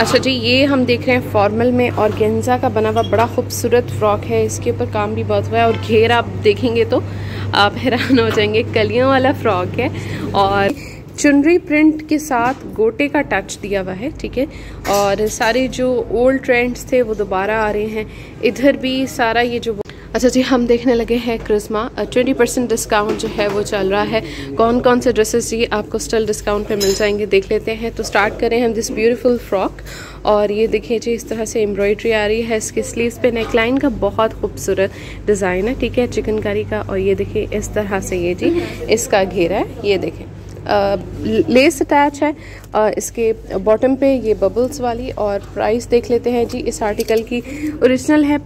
अच्छा जी, ये हम देख रहे हैं फॉर्मल में ऑर्गेन्जा का बना हुआ बड़ा खूबसूरत फ्रॉक है। इसके ऊपर काम भी बहुत हुआ है और घेर आप देखेंगे तो आप हैरान हो जाएंगे। कलियों वाला फ्रॉक है और चुनरी प्रिंट के साथ गोटे का टच दिया हुआ है, ठीक है। और सारे जो ओल्ड ट्रेंड्स थे वो दोबारा आ रहे हैं। इधर भी सारा ये जो अच्छा जी, हम देखने लगे हैं क्रिस्मा। 20% डिस्काउंट जो है वो चल रहा है। कौन कौन से ड्रेसेस जी आपको स्टिल डिस्काउंट पे मिल जाएंगे देख लेते हैं। तो स्टार्ट करें हम दिस ब्यूटीफुल फ्रॉक। और ये देखिए जी, इस तरह से एम्ब्रॉयडरी आ रही है इसके स्लीव्स पे। नेकलाइन का बहुत खूबसूरत डिज़ाइन है, ठीक है, चिकनकारी का। और ये देखिए इस तरह से ये जी इसका घेरा है, ये देखें लेस अटैच है इसके बॉटम पे, ये बबल्स वाली। और प्राइस देख लेते हैं जी इस आर्टिकल की। ओरिजिनल है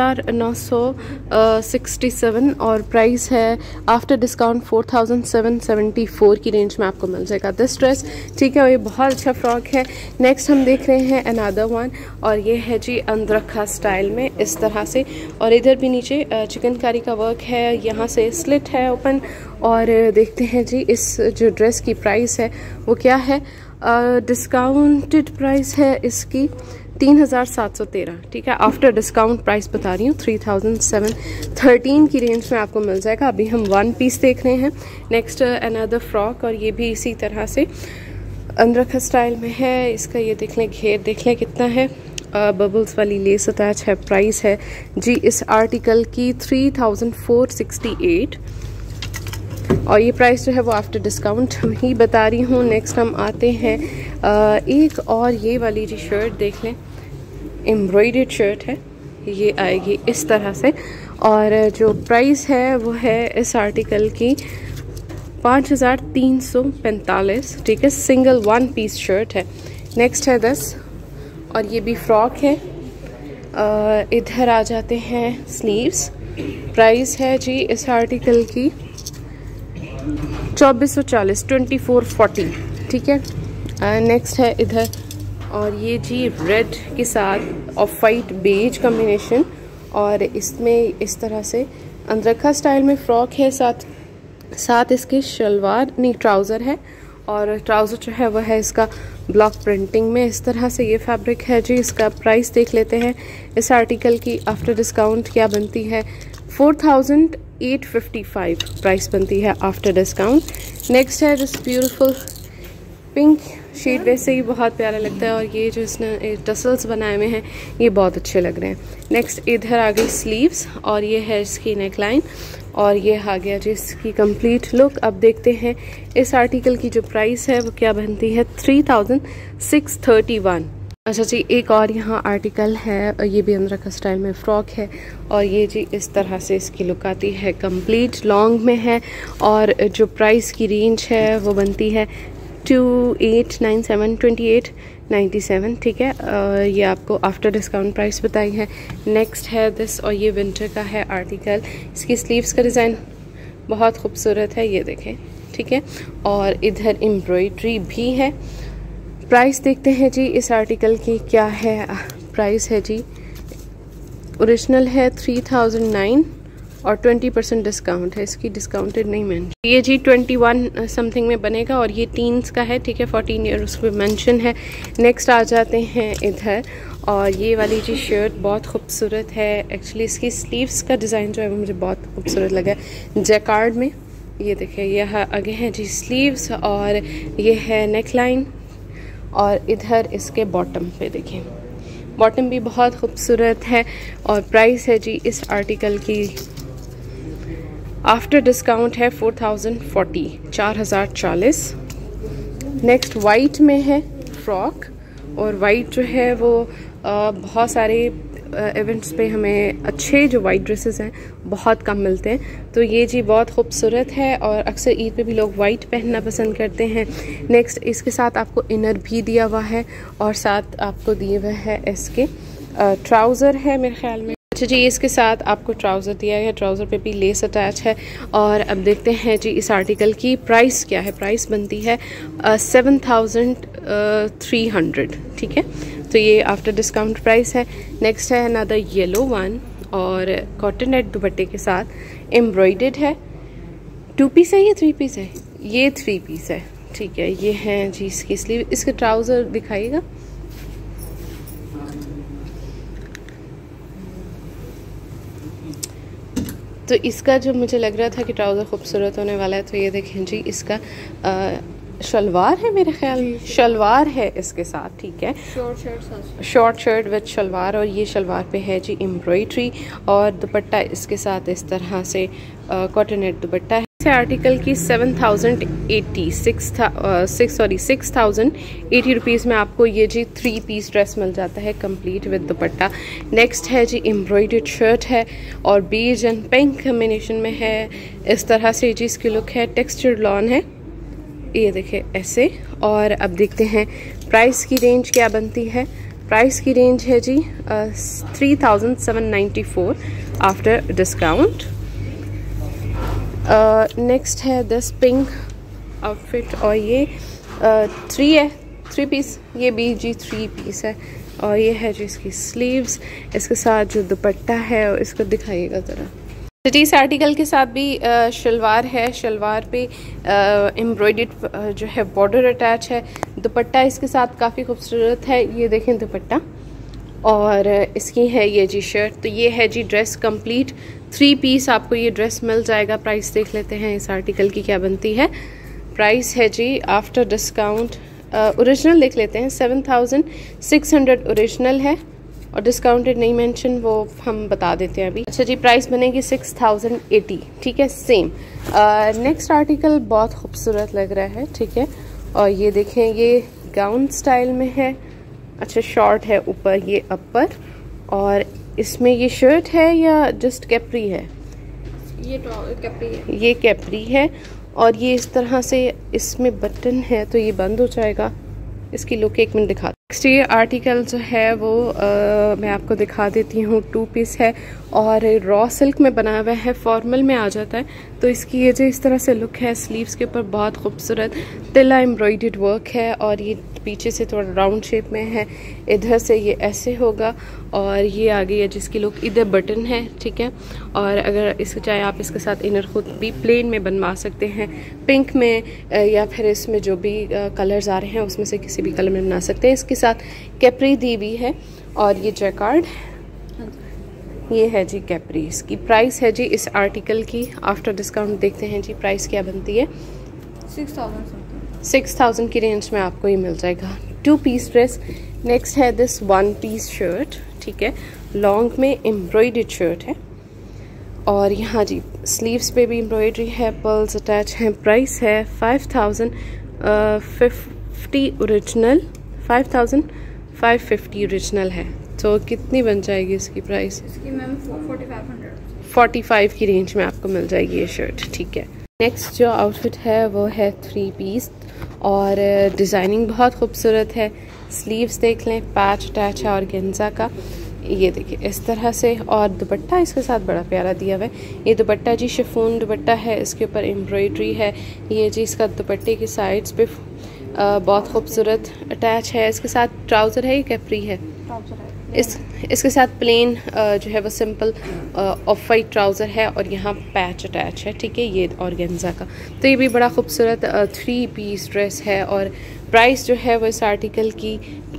5967 और प्राइस है आफ्टर डिस्काउंट 4774 की रेंज में आपको मिल जाएगा दिस ड्रेस, ठीक है। और ये बहुत अच्छा फ्रॉक है। नेक्स्ट हम देख रहे हैं अनदर वन और ये है जी अंदरखा स्टाइल में इस तरह से। और इधर भी नीचे चिकनकारी का वर्क है, यहाँ से स्लिट है ओपन। और देखते हैं जी इस जो ड्रेस की प्राइस है वो क्या है। डिस्काउंटेड प्राइस है इसकी 3713, ठीक है। आफ्टर डिस्काउंट प्राइस बता रही हूँ 3713 की रेंज में आपको मिल जाएगा। अभी हम वन पीस देख रहे हैं। नेक्स्ट अनदर फ्रॉक और ये भी इसी तरह से अंदरखा स्टाइल में है। इसका ये देख लें, घेर देख लें कितना है। बबल्स वाली लेस अटैच है। प्राइस है जी इस आर्टिकल की 3468 और ये प्राइस जो है वो आफ्टर डिस्काउंट ही बता रही हूँ। नेक्स्ट हम आते हैं एक और ये वाली जी शर्ट देख लें, एम्ब्रॉयडर्ड शर्ट है, ये आएगी इस तरह से। और जो प्राइस है वो है इस आर्टिकल की 5345, ठीक है। सिंगल वन पीस शर्ट है। नेक्स्ट है 10 और ये भी फ्रॉक है। इधर आ जाते हैं स्लीव्स। प्राइस है जी इस आर्टिकल की 2440, 2440, ठीक है। नेक्स्ट है इधर और ये जी रेड के साथ ऑफ वाइट बेज कॉम्बिनेशन और इसमें इस तरह से अंदरखा स्टाइल में फ्रॉक है। साथ इसके शलवार नहीं ट्राउज़र है और ट्राउज़र जो है वो है इसका ब्लॉक प्रिंटिंग में इस तरह से ये फैब्रिक है जी। इसका प्राइस देख लेते हैं इस आर्टिकल की आफ्टर डिस्काउंट क्या बनती है। 4855 प्राइस बनती है आफ्टर डिस्काउंट। नेक्स्ट है दिस ब्यूटीफुल पिंक शेड, वैसे ही बहुत प्यारा लगता है। और ये जो इसने टसल्स बनाए हुए हैं ये बहुत अच्छे लग रहे हैं। नेक्स्ट इधर आ गई स्लीव्स और ये है इसकी नेकलाइन और ये आ गया जी इसकी कंप्लीट लुक। अब देखते हैं इस आर्टिकल की जो प्राइस है वो क्या बनती है। 3631। अच्छा जी, एक और यहाँ आर्टिकल है, ये भी अंदरखा स्टाइल में फ्रॉक है और ये जी इस तरह से इसकी लुक आती है। कंप्लीट लॉन्ग में है और जो प्राइस की रेंज है वो बनती है 2897, 2897, ठीक है। ये आपको आफ्टर डिस्काउंट प्राइस बताई है। नेक्स्ट है दिस और ये विंटर का है आर्टिकल। इसकी स्लीव्स का डिज़ाइन बहुत खूबसूरत है, ये देखें, ठीक है। और इधर एम्ब्रॉयडरी भी है। प्राइस देखते हैं जी इस आर्टिकल की क्या है। प्राइस है जी ओरिजिनल है 3009 और 20% डिस्काउंट है इसकी, डिस्काउंटेड नहीं मेंशन। ये जी 21 समथिंग में बनेगा और ये टीन्स का है, ठीक है। 14 ईयर उस पर मेंशन है। नेक्स्ट आ जाते हैं इधर और ये वाली जी शर्ट बहुत खूबसूरत है। एक्चुअली इसकी स्लीव्स का डिज़ाइन जो है वो मुझे बहुत खूबसूरत लगा है जैकार्ड में। ये देखिए यह आगे है जी स्लीव्स और ये है नेकलाइन और इधर इसके बॉटम पे देखिए, बॉटम भी बहुत खूबसूरत है। और प्राइस है जी इस आर्टिकल की आफ्टर डिस्काउंट है 4040, 4040। नेक्स्ट वाइट में है फ्रॉक और वाइट जो है वो बहुत सारे इवेंट्स पे हमें अच्छे जो वाइट ड्रेसेस हैं बहुत कम मिलते हैं। तो ये जी बहुत खूबसूरत है और अक्सर ईद पे भी लोग वाइट पहनना पसंद करते हैं। नेक्स्ट इसके साथ आपको इनर भी दिया हुआ है और साथ आपको दिए हुए है इसके ट्राउज़र है मेरे ख्याल में। अच्छा जी, इसके साथ आपको ट्राउज़र दिया है, ट्राउज़र पे भी लेस अटैच है। और अब देखते हैं जी इस आर्टिकल की प्राइस क्या है। प्राइस बनती है 7300, ठीक है। तो ये आफ्टर डिस्काउंट प्राइस है। नेक्स्ट है अनदर येलो वन और कॉटन नेट दुपट्टे के साथ एम्ब्रॉयडर्ड है। 2 पीस है, ये 3 पीस है, ये 3 पीस है, ठीक है। ये है जी इसकी स्लीव। इसके ट्राउज़र दिखाइएगा, तो इसका जो मुझे लग रहा था कि ट्राउज़र खूबसूरत होने वाला है, तो ये देखें जी इसका शलवार है, मेरे ख्याल में शलवार है इसके साथ, ठीक है, शॉर्ट शर्ट विद शलवार। और ये शलवार पे है जी एम्ब्रॉयडरी और दुपट्टा इसके साथ इस तरह से कॉटनेट दुपट्टा है। इस आर्टिकल की 6,080 रुपीज़ में आपको ये जी 3 पीस ड्रेस मिल जाता है कंप्लीट विद दुपट्टा। नेक्स्ट है जी एम्ब्रॉयडर्ड शर्ट है और बेज एंड पिंक कम्बिनेशन में है, इस तरह से जी इसकी लुक है, टेक्सचर्ड लॉन है, ये देखिए ऐसे। और अब देखते हैं प्राइस की रेंज क्या बनती है। प्राइस की रेंज है जी 3,794 आफ्टर डिस्काउंट। नेक्स्ट है दिस पिंक आउटफिट और ये 3 पीस, ये भी जी 3 पीस है। और ये है जी इसकी स्लीव्स, इसके साथ जो दुपट्टा है इसको दिखाइएगा ज़रा। तो इस आर्टिकल के साथ भी शलवार है, शलवार पे एम्ब्रॉयडर्ड जो है बॉर्डर अटैच है, दुपट्टा इसके साथ काफ़ी खूबसूरत है, ये देखें दुपट्टा, और इसकी है ये जी शर्ट। तो ये है जी ड्रेस कंप्लीट 3 पीस आपको ये ड्रेस मिल जाएगा। प्राइस देख लेते हैं इस आर्टिकल की क्या बनती है। प्राइस है जी आफ्टर डिस्काउंट, ओरिजिनल देख लेते हैं, 7,600 ओरिजिनल है और डिस्काउंटेड नहीं मेंशन, वो हम बता देते हैं अभी। अच्छा जी, प्राइस बनेगी 6,080, ठीक है, सेम। नेक्स्ट आर्टिकल बहुत खूबसूरत लग रहा है, ठीक है, और ये देखें ये गाउन स्टाइल में है, अच्छा शॉर्ट है ऊपर ये अपर, और इसमें ये शर्ट है या जस्ट कैप्री है? ये कैप्री है, ये कैप्री है और ये इस तरह से इसमें बटन है, तो ये बंद हो जाएगा। इसकी लुक 1 मिनट दिखा। नेक्स्ट ये आर्टिकल जो है वो मैं आपको दिखा देती हूँ, 2 पीस है और रॉ सिल्क में बना हुआ है, फॉर्मल में आ जाता है। तो इसकी ये जो इस तरह से लुक है, स्लीव्स के ऊपर बहुत खूबसूरत तिला एम्ब्रॉयडर्ड वर्क है और ये पीछे से थोड़ा राउंड शेप में है, इधर से ये ऐसे होगा और ये आगे है जिसकी लुक, इधर बटन है, ठीक है। और अगर इसको चाहे आप इसके साथ इनर खुद भी प्लेन में बनवा सकते हैं, पिंक में या फिर इसमें जो भी कलर्स आ रहे हैं उसमें से किसी भी कलर में बना सकते हैं। इसके साथ कैप्री दी हुई है और ये जैकार्ड, ये है जी कैप्री। इसकी प्राइस है जी इस आर्टिकल की आफ्टर डिस्काउंट देखते हैं जी प्राइस क्या बनती है। 6,000 की रेंज में आपको ये मिल जाएगा 2 पीस ड्रेस। नेक्स्ट है दिस 1 पीस शर्ट, ठीक है, लॉन्ग में एम्ब्रॉयडर्ड शर्ट है और यहाँ जी स्लीव्स पे भी एम्ब्रॉयडरी है, पर्ल्स अटैच हैं। प्राइस है 5,050 ओरिजिनल, 5,550 ओरिजिनल है। तो कितनी बन जाएगी इसकी प्राइस? इसकी मैम 45 की रेंज में आपको मिल जाएगी ये शर्ट, ठीक है। नेक्स्ट जो आउटफिट है वो है 3 पीस और डिज़ाइनिंग बहुत खूबसूरत है। स्लीव्स देख लें, पैच अटैच है और गेंजा का, ये देखिए इस तरह से, और दुपट्टा इसके साथ बड़ा प्यारा दिया हुआ है। ये दुपट्टा जी शिफॉन दुपट्टा है, इसके ऊपर एम्ब्रॉयडरी है, ये जी इसका दुपट्टे की साइड्स पे बहुत खूबसूरत अटैच है। इसके साथ ट्राउज़र है, ये कैप्री है, इसके साथ प्लेन जो है वो सिंपल ऑफ वाइट ट्राउज़र है और यहाँ पैच अटैच है, ठीक है, ये ऑर्गेन्जा का। तो ये भी बड़ा खूबसूरत 3 पीस ड्रेस है और प्राइस जो है वो इस आर्टिकल की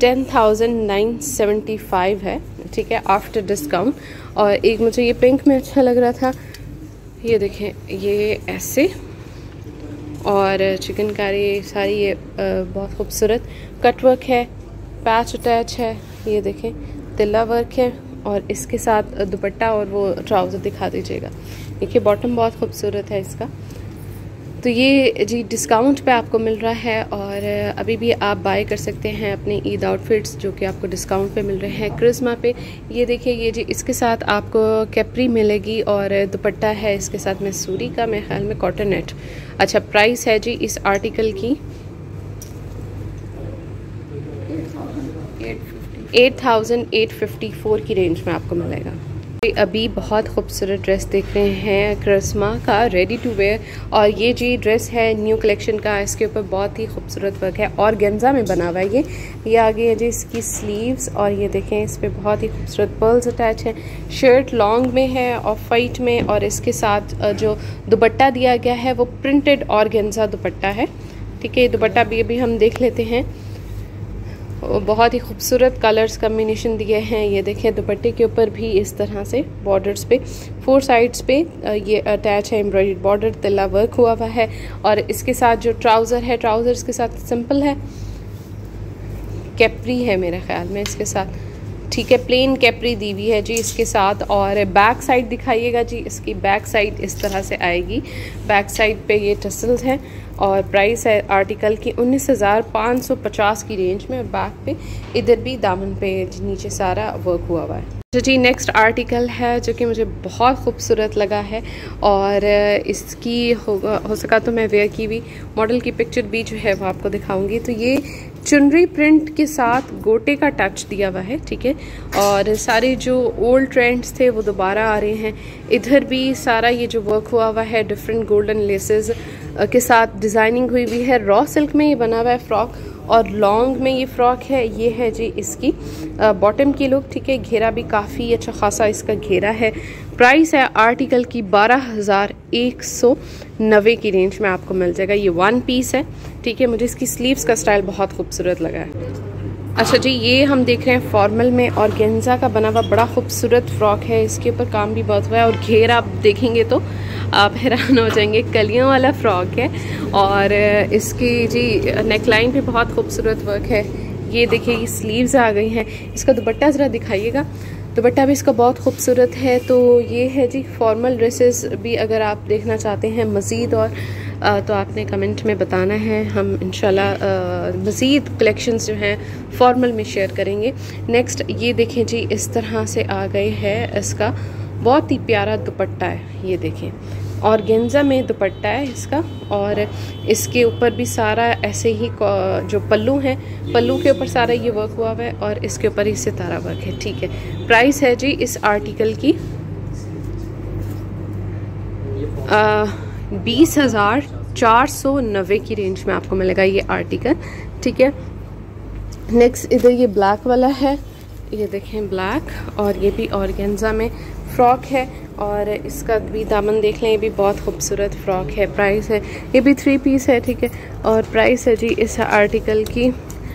10,975 है, ठीक है, आफ्टर डिस्काउंट। और एक मुझे ये पिंक में अच्छा लग रहा था, ये देखें ये ऐसे, और चिकनकारी सारी ये बहुत खूबसूरत कटवर्क है, पैच अटैच है, ये देखें तिल्ला वर्क है और इसके साथ दुपट्टा और वो ट्राउज़र दिखा दीजिएगा। देखिए बॉटम बहुत खूबसूरत है इसका। तो ये जी डिस्काउंट पे आपको मिल रहा है और अभी भी आप बाय कर सकते हैं अपने ईद आउटफिट्स जो कि आपको डिस्काउंट पे मिल रहे हैं क्रिस्मा पे। ये देखिए ये जी इसके साथ आपको कैप्री मिलेगी और दुपट्टा है इसके साथ मैसूरी का, मेरे ख्याल में कॉटन नेट। अच्छा प्राइस है जी इस आर्टिकल की 8,854 की रेंज में आपको मिलेगा। अभी बहुत खूबसूरत ड्रेस देख रहे हैं क्रिस्मा का, रेडी टू वेयर, और ये जी ड्रेस है न्यू कलेक्शन का, इसके ऊपर बहुत ही खूबसूरत वर्क है और गेंजा में बना हुआ है। ये आगे है जी इसकी स्लीव्स और ये देखें इस पर बहुत ही खूबसूरत पर्ल्स अटैच है। शर्ट लॉन्ग में है ऑफ वाइट में और इसके साथ जो दुपट्टा दिया गया है वो प्रिंटेड और गेंजा दुपट्टा है, ठीक है। दुपट्टा भी अभी हम देख लेते हैं। बहुत ही खूबसूरत कलर्स कम्बिनेशन दिए हैं। ये देखें दुपट्टे के ऊपर भी इस तरह से बॉर्डर्स पे 4 साइड्स पे ये अटैच है एम्ब्रॉयडर्ड बॉर्डर, तिल्ला वर्क हुआ हुआ है। और इसके साथ जो ट्राउज़र है, ट्राउज़र्स के साथ सिंपल है, कैप्री है मेरे ख्याल में इसके साथ, ठीक है, प्लेन कैप्री दी हुई है जी इसके साथ। और बैक साइड दिखाइएगा जी, इसकी बैक साइड इस तरह से आएगी। बैक साइड पे ये टसल्स हैं और प्राइस है आर्टिकल की 19,550 की रेंज में। और बैक पे इधर भी दामन पे नीचे सारा वर्क हुआ हुआ है। तो जी नेक्स्ट आर्टिकल है जो कि मुझे बहुत खूबसूरत लगा है और इसकी हो सका तो मैं वेयर की हुई मॉडल की पिक्चर भी जो है वो आपको दिखाऊंगी। तो ये चुनरी प्रिंट के साथ गोटे का टच दिया हुआ है, ठीक है। और सारे जो ओल्ड ट्रेंड्स थे वो दोबारा आ रहे हैं। इधर भी सारा ये जो वर्क हुआ हुआ है डिफरेंट गोल्डन लेसेस के साथ डिज़ाइनिंग हुई हुई है। रॉ सिल्क में ये बना हुआ है फ्रॉक और लॉन्ग में ये फ्रॉक है। ये है जी इसकी बॉटम की लुक, ठीक है। घेरा भी काफ़ी अच्छा खासा इसका घेरा है। प्राइस है आर्टिकल की 12,190 की रेंज में आपको मिल जाएगा। ये 1 पीस है, ठीक है। मुझे इसकी स्लीव्स का स्टाइल बहुत खूबसूरत लगा है। अच्छा जी, ये हम देख रहे हैं फॉर्मल में और गेंजा का बना हुआ बड़ा खूबसूरत फ्रॉक है। इसके ऊपर काम भी बहुत हुआ है और घेर आप देखेंगे तो आप हैरान हो जाएंगे। कलियों वाला फ्रॉक है और इसकी जी नेकलाइन पे बहुत खूबसूरत वर्क है। ये देखिए ये स्लीव्स आ गई हैं। इसका दुपट्टा ज़रा दिखाइएगा, दुपट्टा भी इसका बहुत खूबसूरत है। तो ये है जी फॉर्मल ड्रेसेस भी अगर आप देखना चाहते हैं मज़ीद और तो आपने कमेंट में बताना है, हम इंशाल्लाह मज़ीद कलेक्शंस जो हैं फॉर्मल में शेयर करेंगे। नेक्स्ट ये देखें जी इस तरह से आ गए है, इसका बहुत ही प्यारा दुपट्टा है। ये देखें और गेंजा में दुपट्टा है इसका और इसके ऊपर भी सारा ऐसे ही जो पल्लू है, पल्लू के ऊपर सारा ये वर्क हुआ हुआ है और इसके ऊपर ही सितारा वर्क है, ठीक है। प्राइस है जी इस आर्टिकल की 20,490 की रेंज में आपको मिलेगा ये आर्टिकल, ठीक है। नेक्स्ट इधर ये ब्लैक वाला है, ये देखें ब्लैक और ये भी ऑर्गेन्जा में फ्रॉक है और इसका भी दामन देख लें, ये भी बहुत खूबसूरत फ्रॉक है। प्राइस है ये भी 3 पीस है, ठीक है। और प्राइस है जी इस आर्टिकल की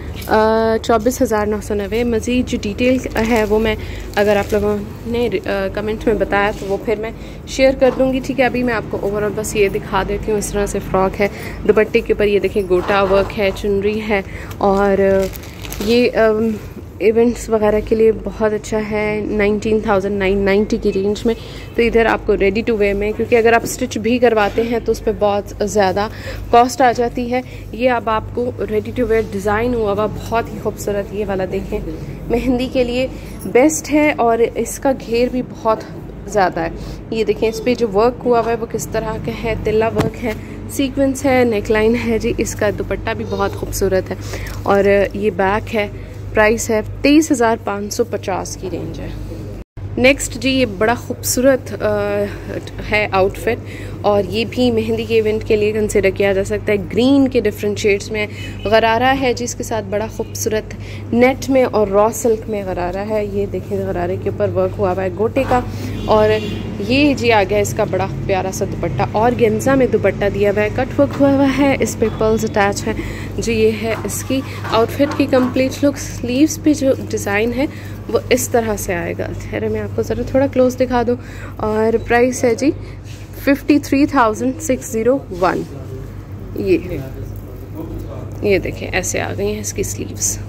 24,990। मज़ीद जो डिटेल है वो मैं अगर आप लोगों ने कमेंट में बताया तो वो फिर मैं शेयर कर दूंगी, ठीक है। अभी मैं आपको ओवरऑल बस ये दिखा देती हूँ। इस तरह से फ्रॉक है, दुपट्टे के ऊपर ये देखें गोटा वर्क है, चुनरी है और ये इवेंट्स वगैरह के लिए बहुत अच्छा है। 19,990 की रेंज में। तो इधर आपको रेडी टू वेयर में, क्योंकि अगर आप स्टिच भी करवाते हैं तो उस पर बहुत ज़्यादा कॉस्ट आ जाती है। ये अब आपको रेडी टू वेयर डिज़ाइन हुआ हुआ बहुत ही खूबसूरत ये वाला देखें, मेहंदी के लिए बेस्ट है और इसका घेर भी बहुत ज़्यादा है। ये देखें इस पर जो वर्क हुआ हुआ है वो किस तरह का है, तिल्ला वर्क है, सीक्वेंस है, नेकलाइन है जी। इसका दुपट्टा भी बहुत खूबसूरत है और ये बैक है। प्राइस है 23,550 की रेंज है। नेक्स्ट जी ये बड़ा खूबसूरत है आउटफिट और ये भी मेहंदी के इवेंट के लिए कंसिडर किया जा सकता है। ग्रीन के डिफरेंट शेड्स में गरारा है जिसके साथ बड़ा खूबसूरत नेट में और रॉ सिल्क में गरारा है। ये देखें गरारे के ऊपर वर्क हुआ हुआ है गोटे का और ये जी आ गया इसका बड़ा प्यारा सा दुपट्टा और गेंजा में दुपट्टा दिया हुआ है, कट वर्क हुआ हुआ है, इस पे पर्ल्स अटैच है जी। ये है इसकी आउटफिट की कंप्लीट लुक। स्लीव्स पे जो डिज़ाइन है वो इस तरह से आएगा। ठहरे मैं आपको ज़रा थोड़ा क्लोज दिखा दूँ। और प्राइस है जी 53,601। ये देखें ऐसे आ गई हैं इसकी स्लीव्स।